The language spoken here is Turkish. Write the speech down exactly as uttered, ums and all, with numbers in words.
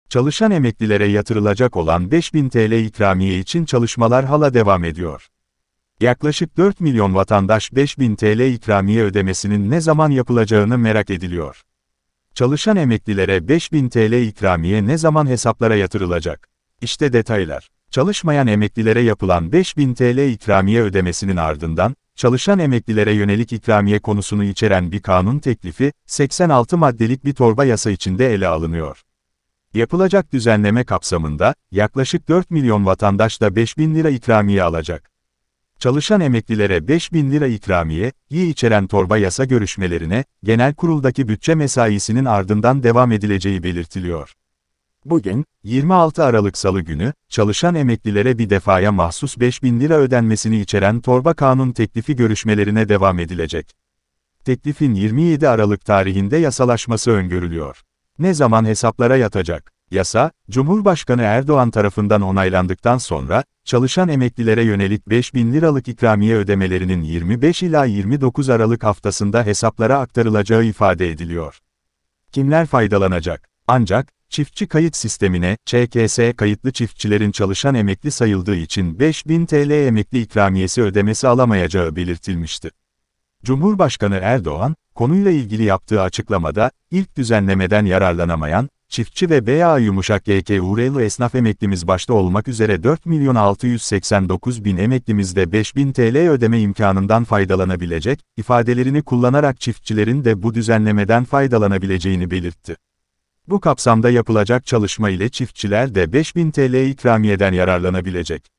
Çalışan emeklilere yatırılacak olan beş bin T L ikramiye için çalışmalar hala devam ediyor. Yaklaşık dört milyon vatandaş beş bin T L ikramiye ödemesinin ne zaman yapılacağını merak ediliyor. Çalışan emeklilere beş bin T L ikramiye ne zaman hesaplara yatırılacak? İşte detaylar. Çalışmayan emeklilere yapılan beş bin T L ikramiye ödemesinin ardından, çalışan emeklilere yönelik ikramiye konusunu içeren bir kanun teklifi, seksen altı maddelik bir torba yasa içinde ele alınıyor. Yapılacak düzenleme kapsamında, yaklaşık dört milyon vatandaş da beş bin lira ikramiye alacak. Çalışan emeklilere beş bin lira ikramiye, yi içeren torba yasa görüşmelerine, genel kuruldaki bütçe mesaisinin ardından devam edileceği belirtiliyor. Bugün, yirmi altı Aralık Salı günü, çalışan emeklilere bir defaya mahsus beş bin lira ödenmesini içeren torba kanun teklifi görüşmelerine devam edilecek. Teklifin yirmi yedi Aralık tarihinde yasalaşması öngörülüyor. Ne zaman hesaplara yatacak? Yasa, Cumhurbaşkanı Erdoğan tarafından onaylandıktan sonra, çalışan emeklilere yönelik beş bin liralık ikramiye ödemelerinin yirmi beş ila yirmi dokuz Aralık haftasında hesaplara aktarılacağı ifade ediliyor. Kimler faydalanacak? Ancak, çiftçi kayıt sistemine, Ç K S kayıtlı çiftçilerin çalışan emekli sayıldığı için beş bin T L emekli ikramiyesi ödemesi alamayacağı belirtilmişti. Cumhurbaşkanı Erdoğan, konuyla ilgili yaptığı açıklamada, ilk düzenlemeden yararlanamayan, çiftçi ve B A yumuşak G K Uğurlu esnaf emeklimiz başta olmak üzere dört milyon altı yüz seksen dokuz bin emeklimiz de beş bin T L ödeme imkanından faydalanabilecek, ifadelerini kullanarak çiftçilerin de bu düzenlemeden faydalanabileceğini belirtti. Bu kapsamda yapılacak çalışma ile çiftçiler de beş bin T L ikramiyeden yararlanabilecek.